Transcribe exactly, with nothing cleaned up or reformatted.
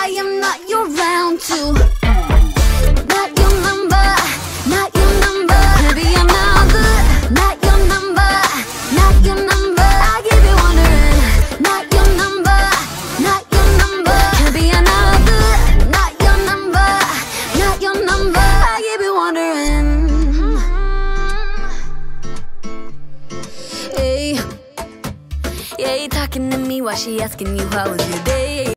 I am not your round two. Not your number, not your number. Maybe another. Not your number, not your number. I keep you wondering. Not your number, not your number. Maybe another. Not your number, not your number. I keep you wondering. Hey, yeah, you talking to me while she asking you how was your day.